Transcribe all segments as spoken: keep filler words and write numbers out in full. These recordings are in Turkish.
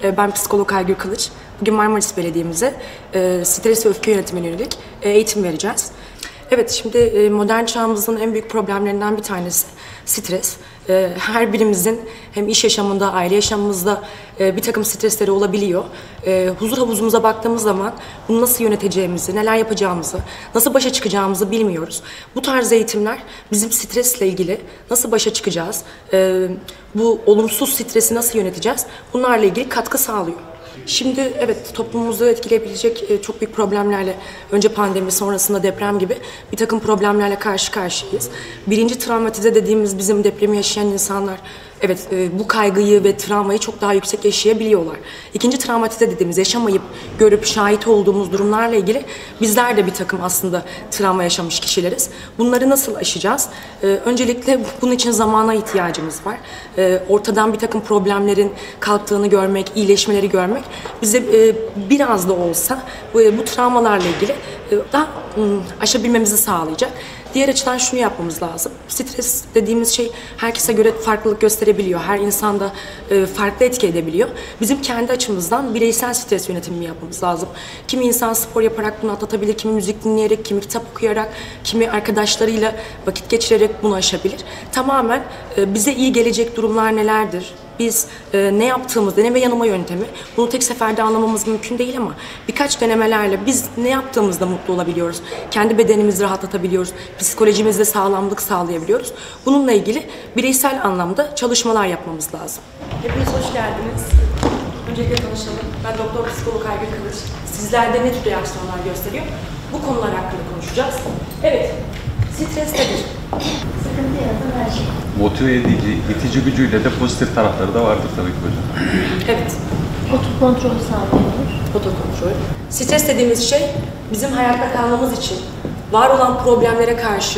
Ben psikolog Aygül Kılıç. Bugün Marmaris Belediye'mize e, stres ve öfke yönetimine yönelik e, eğitim vereceğiz. Evet, şimdi e, modern çağımızın en büyük problemlerinden bir tanesi stres. E, her birimizin hem iş yaşamında, aile yaşamımızda e, bir takım stresleri olabiliyor. E, huzur havuzumuza baktığımız zaman bunu nasıl yöneteceğimizi, neler yapacağımızı, nasıl başa çıkacağımızı bilmiyoruz. Bu tarz eğitimler bizim stresle ilgili nasıl başa çıkacağız, e, bu olumsuz stresi nasıl yöneteceğiz, bunlarla ilgili katkı sağlıyor. Şimdi evet, toplumumuzu etkileyebilecek çok büyük problemlerle, önce pandemi, sonrasında deprem gibi bir takım problemlerle karşı karşıyayız. Birinci travmatize dediğimiz bizim depremi yaşayan insanlar, evet, bu kaygıyı ve travmayı çok daha yüksek yaşayabiliyorlar. İkinci travmatize dediğimiz, yaşamayıp görüp şahit olduğumuz durumlarla ilgili bizler de bir takım aslında travma yaşamış kişileriz. Bunları nasıl aşacağız? Öncelikle bunun için zamana ihtiyacımız var. Ortadan bir takım problemlerin kalktığını görmek, iyileşmeleri görmek bize biraz da olsa bu travmalarla ilgili daha aşabilmemizi sağlayacak. Diğer açıdan şunu yapmamız lazım. Stres dediğimiz şey herkese göre farklılık gösterebiliyor. Her insanda farklı etki edebiliyor. Bizim kendi açımızdan bireysel stres yönetimi yapmamız lazım. Kimi insan spor yaparak bunu atlatabilir, kimi müzik dinleyerek, kimi kitap okuyarak, kimi arkadaşlarıyla vakit geçirerek bunu aşabilir. Tamamen bize iyi gelecek durumlar nelerdir? Biz e, ne yaptığımız, deneme yanılma yöntemi, bunu tek seferde anlamamız mümkün değil ama birkaç denemelerle biz ne yaptığımızda mutlu olabiliyoruz. Kendi bedenimizi rahatlatabiliyoruz, psikolojimizde sağlamlık sağlayabiliyoruz. Bununla ilgili bireysel anlamda çalışmalar yapmamız lazım. Hepiniz hoş geldiniz. Öncelikle tanışalım. Ben Doktor Psikolog Aygül Kılıç. Sizlerde ne tür reaksiyonlar gösteriyor? Bu konular hakkında konuşacağız. Evet, stres nedir? Sıkıntı yaratan her şey. Motive edici, itici gücüyle de pozitif tarafları da vardır tabii ki hocam. Evet. Otokontrol sağlıyor. Otokontrol. Stres dediğimiz şey bizim hayatta kalmamız için var olan problemlere karşı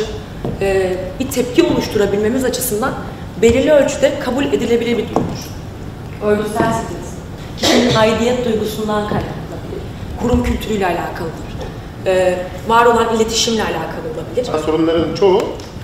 e, bir tepki oluşturabilmemiz açısından belirli ölçüde kabul edilebilir bir durumdur. Örgütsel stres. Kişinin aidiyet duygusundan kaynaklanabilir. Kurum kültürüyle alakalıdır. E, var olan iletişimle alakalı olabilir. Sorunların çoğu hı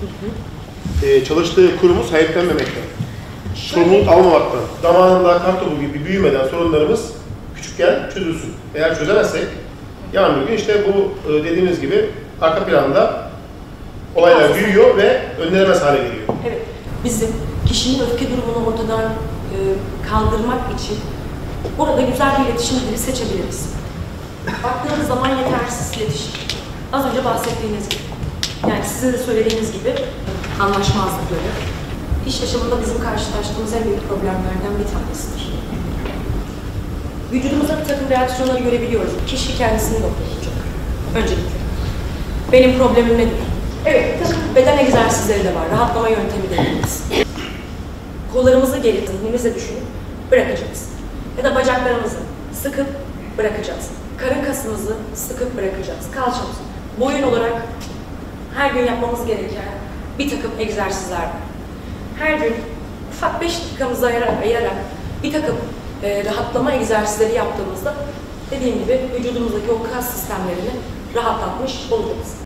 hı. E, çalıştığı kurumu sahiplenmemekten, sorumluluk almamaktan, zamanında kan topu gibi büyümeden sorunlarımız küçükken çözülsün. Eğer çözemezsek, yarın bir gün işte bu dediğimiz gibi arka planda olaylar büyüyor ve önlenemez hale geliyor. Evet, bizim kişinin öfke durumunu ortadan e, kaldırmak için orada güzel bir iletişim dili seçebiliriz. Baktığınız zaman yetersiz iletişim. Az önce bahsettiğiniz gibi. Yani sizin de söylediğiniz gibi anlaşmazlıkları iş yaşamında bizim karşılaştığımız en büyük problemlerden bir tanesidir. Vücudumuzda bir takım reaksiyonları görebiliyoruz. Kişi kendisini doktor olacak. Öncelikle. Benim problemim nedir? Evet, bir takım beden egzersizleri de var. Rahatlama yöntemi dediğimiz. Kollarımızı geri zihnimizle düşünüp bırakacağız. Ya da bacaklarımızı sıkıp bırakacağız. Karın kasımızı sıkıp bırakacağız. Kalçamızı. Boyun olarak her gün yapmamız gereken bir takım egzersizler var. Her gün ufak beş dakikamızı ayırarak, ayırarak bir takım e, rahatlama egzersizleri yaptığımızda dediğim gibi vücudumuzdaki o kas sistemlerini rahatlatmış olacağız.